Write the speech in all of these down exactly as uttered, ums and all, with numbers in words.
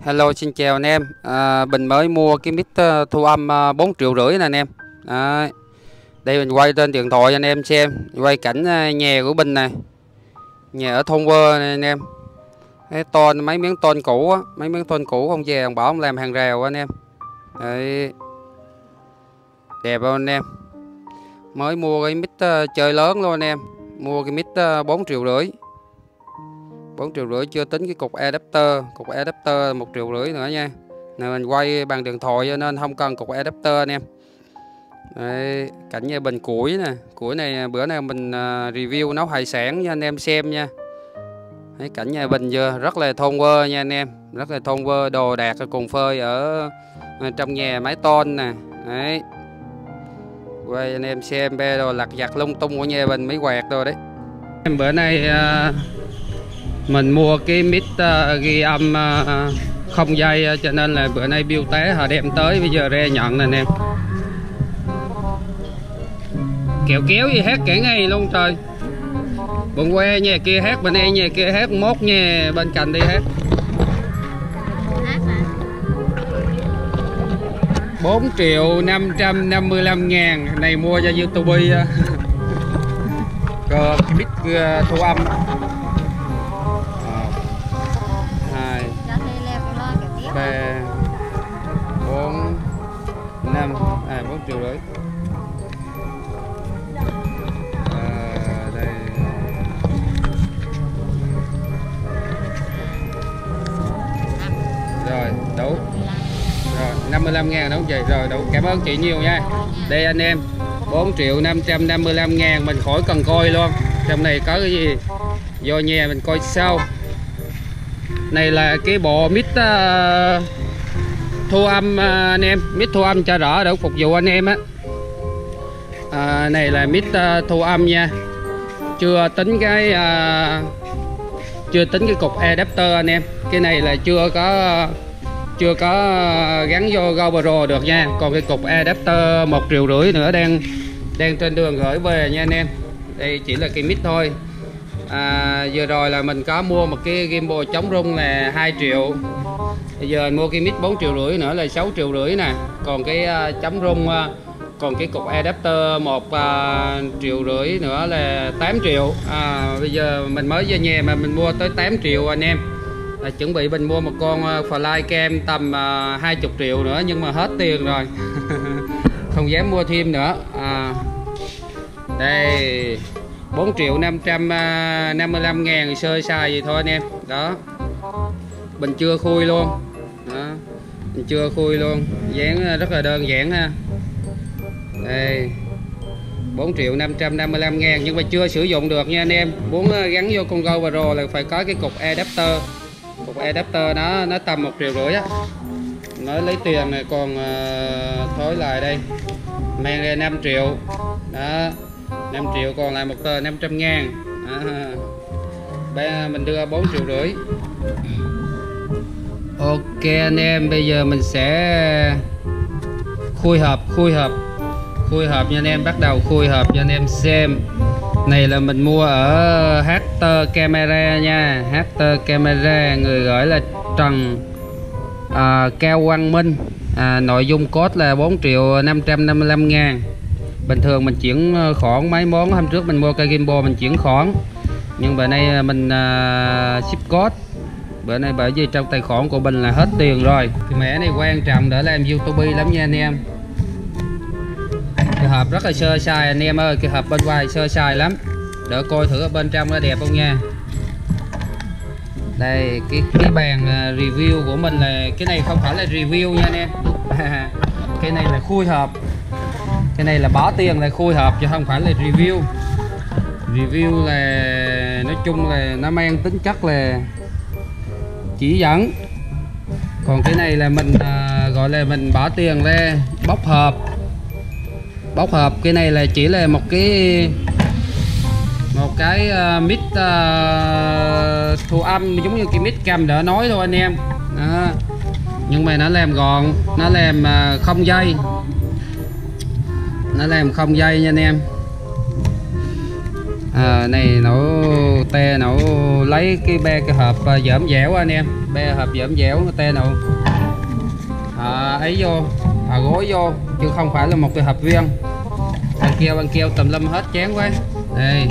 Hello, xin chào anh em. À, Bình mới mua cái mic uh, thu âm uh, bốn triệu rưỡi nè anh em. Đấy. Đây mình quay trên điện thoại cho anh em xem, quay cảnh uh, nhà của Bình này, nhà ở thôn Quơ này anh em. Cái tôn mấy miếng tôn cũ á, mấy miếng tôn cũ không về ông bảo ông làm hàng rào anh em. Đấy. Đẹp không anh em? Mới mua cái mic uh, chơi lớn luôn anh em. Mua cái mic uh, bốn triệu rưỡi. bốn triệu rưỡi chưa tính cái cục adapter, cục adapter một triệu rưỡi nữa nha. Này mình quay bằng điện thoại cho nên không cần cục adapter anh em. Đấy, cảnh nhà Bình củi nè, củi này bữa nay mình uh, review nấu hải sản cho anh em xem nha. Đấy, cảnh nhà Bình chưa rất là thôn quê nha anh em, rất là thôn quê, đồ đạc cùng phơi ở trong nhà mái tôn nè. Đấy, quay anh em xem bê đồ lặt vặt lung tung của nhà Bình, mấy quạt rồi đấy. Em bữa nay uh, mình mua cái mic uh, ghi âm uh, không dây uh, cho nên là bữa nay biêu té họ đem tới, bây giờ ra nhận nè anh em. Kẹo kéo gì hát cả ngày luôn trời. Bụng que nhà kia hát, bên đây nhà kia hát, mốt nhà bên cạnh đi hát. Bốn triệu năm trăm năm mươi lăm ngàn này mua cho YouTube. Còn cái mic uh, thu âm ba bốn năm à bốn triệu rưỡi. À, đây rồi đủ rồi năm mươi lăm ngàn đúng chị, rồi đủ, cảm ơn chị nhiều nha. Đây anh em, bốn triệu năm trăm năm mươi lăm ngàn mình khỏi cần coi luôn, trong này có cái gì vô nhà mình coi sau. Này là cái bộ mic uh, thu âm uh, anh em, mic thu âm cho rõ để phục vụ anh em á. À, này là mic uh, thu âm nha, chưa tính cái uh, chưa tính cái cục adapter anh em. Cái này là chưa có chưa có gắn vô GoPro được nha. Còn cái cục adapter một triệu rưỡi nữa đang đang trên đường gửi về nha anh em. Đây chỉ là cái mic thôi. À, vừa rồi là mình có mua một cái gimbal chống rung là hai triệu. Bây giờ mình mua cái mic bốn triệu rưỡi nữa là sáu triệu rưỡi nè. Còn cái uh, chống rung uh, còn cái cục adapter một uh, triệu rưỡi nữa là tám triệu. À, bây giờ mình mới về nhà mà mình mua tới tám triệu anh em. À, chuẩn bị mình mua một con uh, flycam tầm uh, hai mươi triệu nữa nhưng mà hết tiền rồi. Không dám mua thêm nữa. À, đây bốn triệu năm trăm năm mươi lăm ngàn sơ xài vậy thôi anh em. Đó, Bình chưa khui luôn. Đó, mình chưa khui luôn, dán rất là đơn giản ha. Đây bốn triệu năm trăm năm mươi lăm ngàn nhưng mà chưa sử dụng được nha anh em. Muốn gắn vô con GoPro là phải có cái cục adapter. Cục adapter nó nó tầm một triệu rưỡi á. Mới lấy tiền này còn uh, thối lại đây, mang ra năm triệu. Đó, năm triệu còn lại một tờ năm trăm ngàn. À, mình đưa bốn triệu rưỡi. Ok anh em, bây giờ mình sẽ khui hộp, khui hộp, khui hộp nha anh em. Bắt đầu khui hộp cho anh em xem. Này là mình mua ở hát tê Camera nha, hát tê Camera, người gọi là Trần à, Cao Quang Minh. À, nội dung code là bốn triệu năm trăm năm mươi lăm ngàn. Bình thường mình chuyển khoản mấy món, hôm trước mình mua cây gimbal mình chuyển khoản, nhưng bữa nay mình uh, ship code. Bữa nay bởi vì trong tài khoản của mình là hết tiền rồi. Cái mẻ này quan trọng để làm YouTube lắm nha anh em. Cái hộp rất là sơ sài anh em ơi, cái hộp bên ngoài sơ sài lắm. Đỡ coi thử ở bên trong nó đẹp không nha. Đây cái cái bàn uh, review của mình là cái này không phải là review nha anh em. Cái này là khui hộp. Cái này là bỏ tiền là khui hộp chứ không phải là review. Review là nói chung là nó mang tính chất là chỉ dẫn. Còn cái này là mình à, gọi là mình bỏ tiền ra bóc hộp. Bóc hộp cái này là chỉ là một cái một cái uh, mic uh, thu âm giống như cái mic cầm đỡ nói thôi anh em. Đó. Nhưng mà nó làm gọn, nó làm uh, không dây. Nó làm không dây nha anh em. À, này nổ te nổ lấy cái be cái hộp dởm dẻo anh em, be hộp dởm dẻo te nổ à, ấy vô à, gối vô chứ không phải là một cái hộp riêng. Băng keo băng keo tùm lum hết chán quá. Đây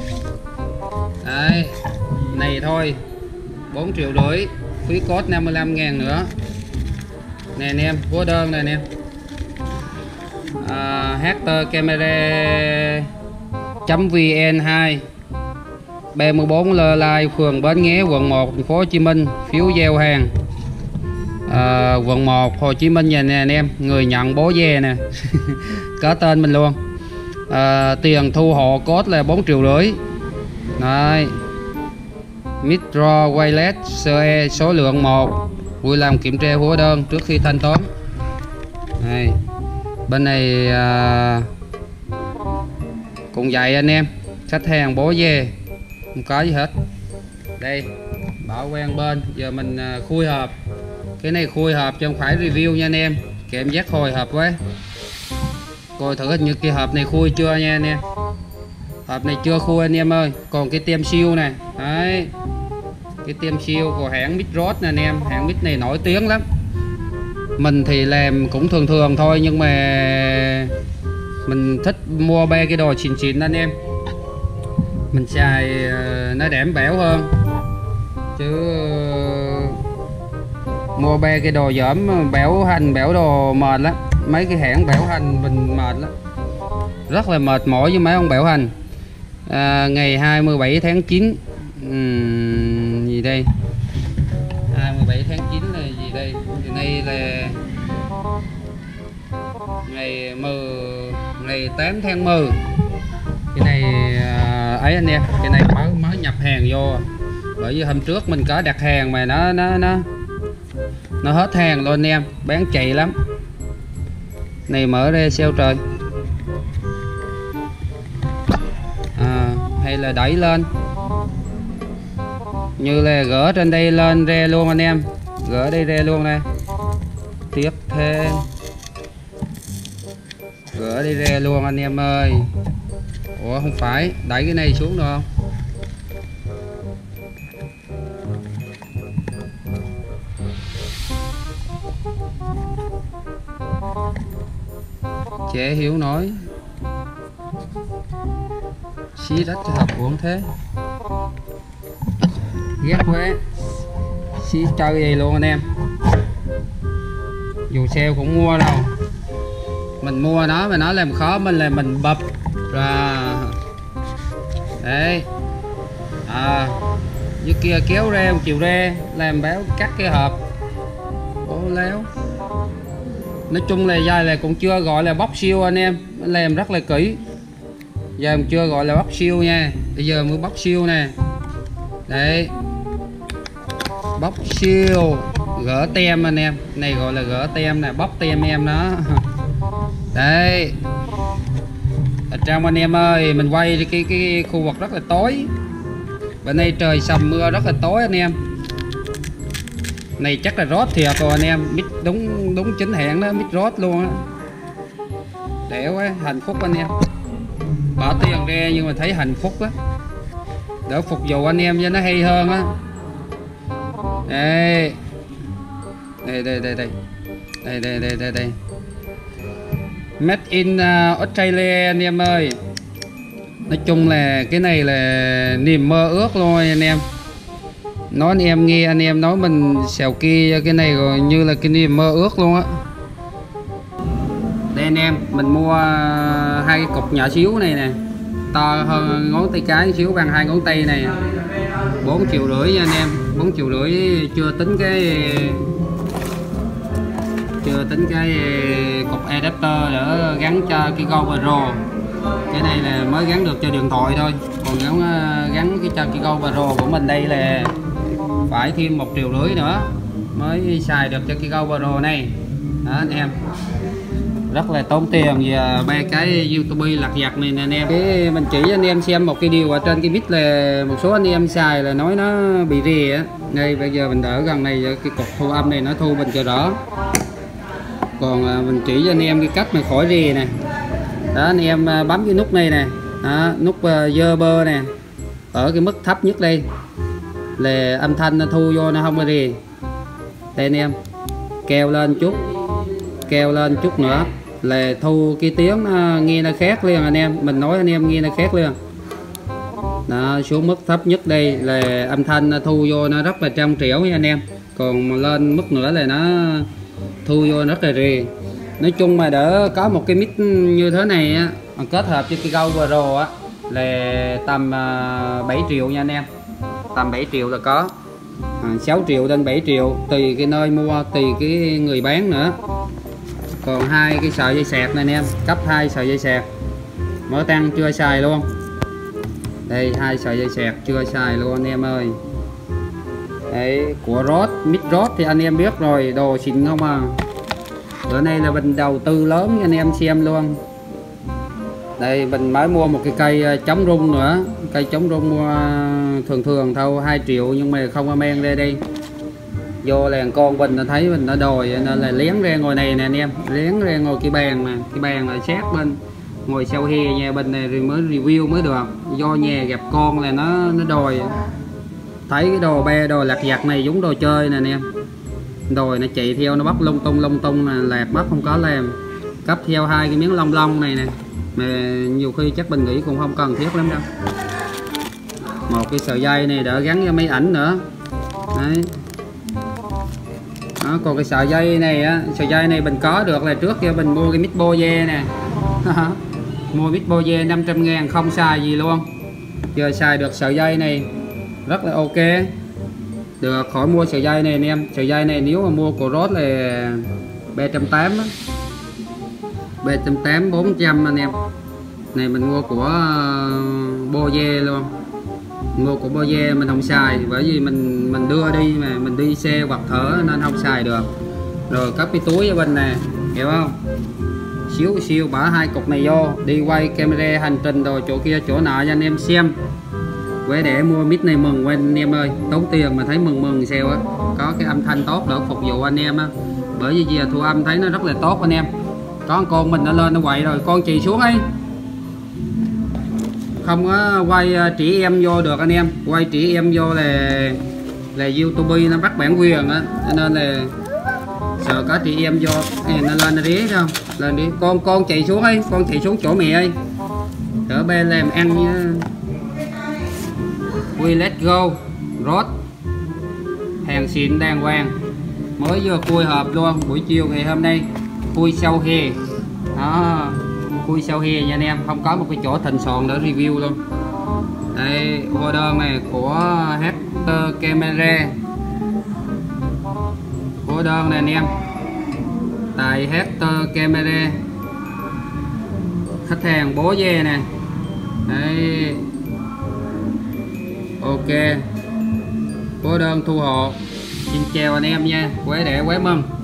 đấy, này thôi bốn triệu rưỡi, phí code năm mươi lăm ngàn nữa nè anh em, hóa đơn này anh em. à, htercamera chấm vn hai ba mươi bốn Lê Lai, phường Bến Nghé, quận một, thành phố Hồ Chí Minh. Phiếu gieo hàng à, quận một Hồ Chí Minh nha nè anh em, người nhận bố về nè có tên mình luôn. à, tiền thu hộ code là bốn triệu rưỡi. Đấy, Micro Wireless xê e số lượng một, vui lòng kiểm tra hóa đơn trước khi thanh toán. Đây, bên này à, cũng vậy anh em, khách hàng bố về không có gì hết. Đây bảo quan bên, giờ mình à, khui hộp. Cái này khui hộp chứ không phải review nha anh em, cảm giác hồi hộp quá. Coi thử hình như cái hộp này khui chưa nha anh em. Hộp này chưa khui anh em ơi. Còn cái tem siêu này, đấy, cái tem siêu của hãng Micro nè anh em. Hãng Mic này nổi tiếng lắm. Mình thì làm cũng thường thường thôi, nhưng mà mình thích mua ba cái đồ xịn xịn anh em. Mình xài nó đảm bảo hơn, chứ mua ba cái đồ dởm bảo hành bảo đồ mệt lắm. Mấy cái hãng bảo hành mình mệt lắm, rất là mệt mỏi với mấy ông bảo hành. à, Ngày hai mươi bảy tháng chín uhm, gì đây, hai mươi bảy tháng chín là gì đây, hôm nay là ngày mười, ngày tám tháng mười. Cái này à, ấy anh em, cái này mới mới nhập hàng vô, bởi vì hôm trước mình có đặt hàng mà nó nó nó nó hết hàng luôn anh em, bán chạy lắm. Này mở ra sao trời, à, hay là đẩy lên, như là gỡ trên đây lên ra luôn anh em, gỡ đây ra luôn đây. Tiếp theo gỡ đi ra luôn anh em ơi. Ủa không phải, đẩy cái này xuống được không? Trẻ hiểu nói xí đất cho học uống thế, ghét quá, xí chơi gì luôn anh em. Dù sale cũng mua đâu, mình mua nó mà nó làm khó mình là mình bập ra. Đấy à, như kia kéo ra một chiều ra làm báo cắt cái hộp bố léo. Nói chung là dài là cũng chưa gọi là bóc siêu anh em, làm rất là kỹ. Giờ cũng chưa gọi là bóc siêu nha, bây giờ mới bóc siêu nè. Đấy, bóc siêu gỡ tem anh em, này gọi là gỡ tem nè, bóc tem em nó. Đấy, ở trong anh em ơi, mình quay cái cái khu vực rất là tối, bên đây trời sầm mưa rất là tối anh em. Này chắc là rót thiệt rồi anh em, mít đúng đúng chính hãng đó, mít rót luôn á. Đẻ quá, hạnh phúc anh em, bỏ tiền ra nhưng mà thấy hạnh phúc á, đỡ phục vụ anh em cho nó hay hơn á. Đây đây đây đây đây đây đây đây đây đây made in uh, Australia anh em ơi. Nói chung là cái này là niềm mơ ước luôn anh em. Nói anh em nghe, anh em nói mình xèo kia, cái này rồi như là cái niềm mơ ước luôn á. Đây anh em, mình mua hai cái cục nhỏ xíu này nè, to hơn ngón tay cái xíu, bằng hai ngón tay này, bốn triệu rưỡi nha anh em. Bốn triệu rưỡi chưa tính cái chưa tính cái cục adapter để gắn cho cái Go Pro. Cái này là mới gắn được cho điện thoại thôi, còn gắn gắn cái cho cái Go Pro của mình đây là phải thêm một triệu rưỡi nữa mới xài được cho cái Go Pro này đó anh em. Rất là tốn tiền và ba cái YouTube lặt vặt này nè anh em. Cái mình chỉ cho anh em xem một cái điều ở trên cái mic là một số anh em xài là nói nó bị rè á. Đây bây giờ mình đỡ gần này, cái cục thu âm này nó thu mình cho rõ. Còn mình chỉ cho anh em cái cách mà khỏi rè nè. Đó anh em bấm cái nút này nè, Đó, nút uh, dơ bơ nè, ở cái mức thấp nhất đây là âm thanh nó thu vô nó không có rì. Đây anh em, keo lên chút, keo lên chút nữa là thu cái tiếng nó, nghe nó khác liền anh em, mình nói anh em nghe nó khác liền. Đó, xuống mức thấp nhất đây là âm thanh nó thu vô nó rất là trong trẻo nha anh em, còn lên mức nữa là nó thu vô rất là rì. Nói chung mà đỡ có một cái mic như thế này á, kết hợp với cái Go Pro á là tầm uh, bảy triệu nha anh em, tầm bảy triệu là có. À, sáu triệu đến bảy triệu tùy cái nơi mua, tùy cái người bán nữa. Còn hai cái sợi dây sạc này anh em, cấp hai sợi dây sạc mở tăng chưa xài luôn. Đây hai sợi dây sạc chưa xài luôn anh em ơi. Đấy, của Rode, mic Rode thì anh em biết rồi, đồ xịn không à. Bữa nay là mình đầu tư lớn anh em xem luôn. Đây mình mới mua một cái cây chống rung nữa, cây chống rung mua thường thường thôi hai triệu nhưng mà không có men ra đây. Vô làng con mình nó thấy mình nó đòi nên là lén ra ngồi này nè anh em, lén ra ngồi cái bàn mà cái bàn là sát bên ngồi sau hè nhà bên này rồi mới review mới được. Do nhà gặp con là nó nó đòi, thấy cái đồ be đồ lặt vặt này giống đồ chơi nè anh em, đòi nó chạy theo nó bắt lung tung lung tung là lạc bắt không có làm, cấp theo hai cái miếng lông lông này nè mà nhiều khi chắc mình nghĩ cũng không cần thiết lắm đâu. Một cái sợi dây này đỡ gắn cho máy ảnh nữa. Đấy. Đó, còn cái sợi dây này á, sợi dây này mình có được là trước kia mình mua cái mic Bose nè. Mua mic Bose năm trăm ngàn không xài gì luôn. Giờ xài được sợi dây này rất là ok. Được khỏi mua sợi dây này anh em. Sợi dây này nếu mà mua của Rode là ba trăm tám mươi á, ba trăm tám mươi bốn trăm anh em. Này mình mua của Bose luôn. Mua của Bose mình không xài bởi vì mình mình đưa đi mà mình đi xe hoặc thở nên không xài được. Rồi cấp cái túi ở bên này hiểu không, xíu siêu bả hai cục này vô đi quay camera hành trình rồi chỗ kia chỗ nọ cho anh em xem. Quay để mua mic này mừng quên anh em ơi, tốn tiền mà thấy mừng mừng sao á, có cái âm thanh tốt đỡ phục vụ anh em á, bởi vì giờ thu âm thấy nó rất là tốt anh em. Có con mình nó lên nó quậy rồi, con chì xuống ấy, không có quay chỉ em vô được anh em, quay chỉ em vô là là YouTube nó bắt bản quyền á, nên là sợ có chị em vô này, nó lên nó ré không lên đi, con con chạy xuống ấy, con chạy xuống chỗ mẹ ơi, đỡ bên làm ăn nha. We let go Rode hàng xịn đàng hoàng, mới vừa khui hộp luôn, buổi chiều ngày hôm nay khui sau hè đó, khui sau hè nha anh em, không có một cái chỗ thình sòn để review luôn. Đây order này của Hector Camera, order này anh em tại Hector Camera, khách hàng bố về nè. Đấy, ok, có đơn thu hộ. Xin chào anh em nha, quế để quế mừng.